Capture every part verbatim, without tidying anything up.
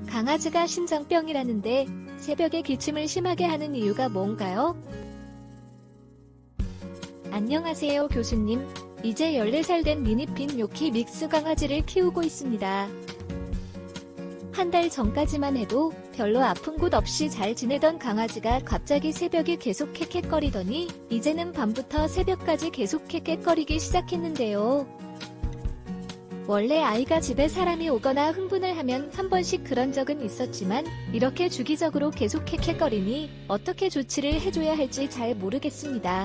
강아지가 심장병이라는데 새벽에 기침을 심하게 하는 이유가 뭔가요? 안녕하세요 교수님. 이제 열네 살 된 미니핀 요키 믹스 강아지를 키우고 있습니다. 한 달 전까지만 해도 별로 아픈 곳 없이 잘 지내던 강아지가 갑자기 새벽에 계속 캑캑거리더니 이제는 밤부터 새벽까지 계속 캑캑거리기 시작했는데요. 원래 아이가 집에 사람이 오거나 흥분을 하면 한 번씩 그런 적은 있었지만 이렇게 주기적으로 계속 캑캑거리니 어떻게 조치를 해줘야 할지 잘 모르겠습니다.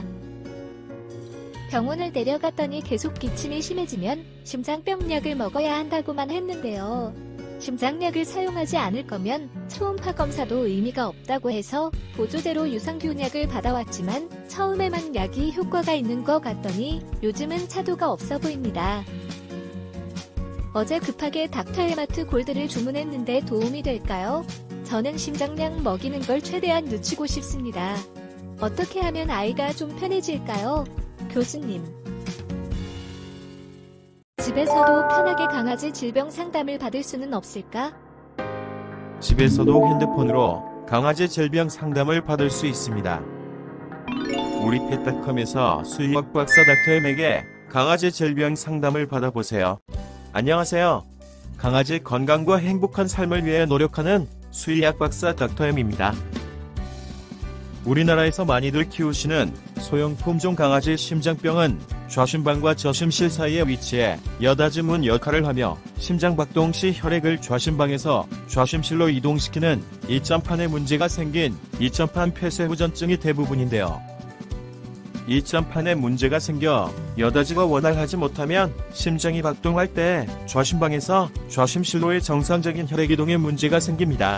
병원을 데려갔더니 계속 기침이 심해지면 심장병 약을 먹어야 한다고만 했는데요. 심장약을 사용하지 않을 거면 초음파 검사도 의미가 없다고 해서 보조제로 유산균약을 받아왔지만 처음에만 약이 효과가 있는 것 같더니 요즘은 차도가 없어 보입니다. 어제 급하게 닥터헬마트 골드를 주문했는데 도움이 될까요? 저는 심장약 먹이는 걸 최대한 늦추고 싶습니다. 어떻게 하면 아이가 좀 편해질까요? 교수님. 집에서도 편하게 강아지 질병 상담을 받을 수는 없을까? 집에서도 핸드폰으로 강아지 질병 상담을 받을 수 있습니다. 우리 펫닷컴에서 수의학 박사 닥터엠에게 강아지 질병 상담을 받아보세요. 안녕하세요. 강아지 건강과 행복한 삶을 위해 노력하는 수의학 박사 닥터엠입니다. 우리나라에서 많이들 키우시는 소형 품종 강아지 심장병은 좌심방과 저심실 사이에 위치해 여닫이문 역할을 하며 심장박동 시 혈액을 좌심방에서 좌심실로 이동시키는 이점판에 문제가 생긴 이점판 폐쇄후전증이 대부분인데요. 이점판에 문제가 생겨 여닫이가 원활하지 못하면 심장이 박동할 때 좌심방에서 좌심실로의 정상적인 혈액이동에 문제가 생깁니다.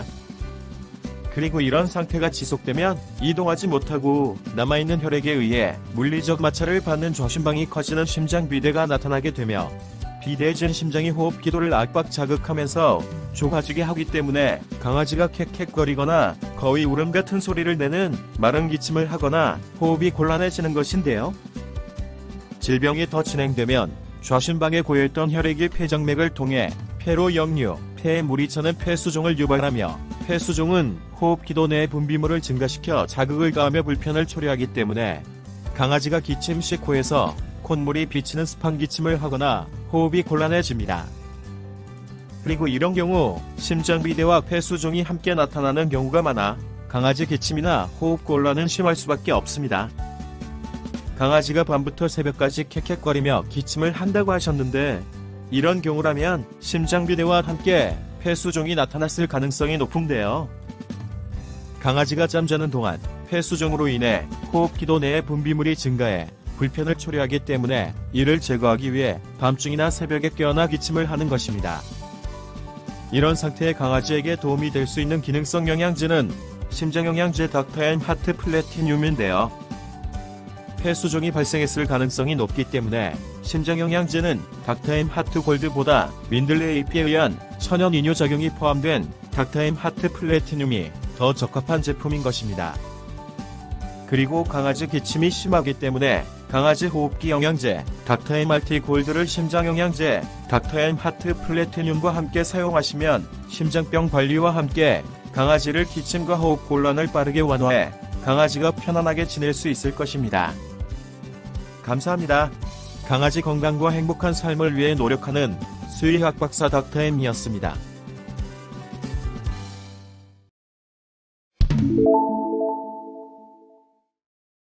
그리고 이런 상태가 지속되면 이동하지 못하고 남아있는 혈액에 의해 물리적 마찰을 받는 좌심방이 커지는 심장비대가 나타나게 되며 비대해진 심장이 호흡 기도를 압박 자극하면서 좁아지게 하기 때문에 강아지가 캑캑거리거나 거의 울음 같은 소리를 내는 마른 기침을 하거나 호흡이 곤란해지는 것인데요. 질병이 더 진행되면 좌심방에 고여있던 혈액이 폐정맥을 통해 폐로 역류, 폐에 물이 차는 폐수종을 유발하며 폐수종은 호흡기도 내 분비물을 증가시켜 자극을 가하며 불편을 초래하기 때문에 강아지가 기침 시 코에서 콧물이 비치는 스판 기침을 하거나 호흡이 곤란해집니다. 그리고 이런 경우 심장비대와 폐수종이 함께 나타나는 경우가 많아 강아지 기침이나 호흡 곤란은 심할 수밖에 없습니다. 강아지가 밤부터 새벽까지 캑캑거리며 기침을 한다고 하셨는데 이런 경우라면 심장비대와 함께 폐수종이 나타났을 가능성이 높은데요. 강아지가 잠자는 동안 폐수종으로 인해 호흡기도 내의 분비물이 증가해 불편을 초래하기 때문에 이를 제거하기 위해 밤중이나 새벽에 깨어나 기침을 하는 것입니다. 이런 상태의 강아지에게 도움이 될 수 있는 기능성 영양제는 심장영양제 닥터엠 하트 플래티늄인데요. 폐수종이 발생했을 가능성이 높기 때문에 심장영양제는 닥터엠 하트 골드보다 민들레잎에 의한 천연 이뇨작용이 포함된 닥터엠 하트 플래티늄이 더 적합한 제품인 것입니다. 그리고 강아지 기침이 심하기 때문에 강아지 호흡기 영양제 닥터엠 알티 골드를 심장영양제 닥터엠 하트 플래티늄과 함께 사용하시면 심장병 관리와 함께 강아지를 기침과 호흡 곤란을 빠르게 완화해 강아지가 편안하게 지낼 수 있을 것입니다. 감사합니다. 강아지 건강과 행복한 삶을 위해 노력하는 수의학 박사 닥터엠이었습니다.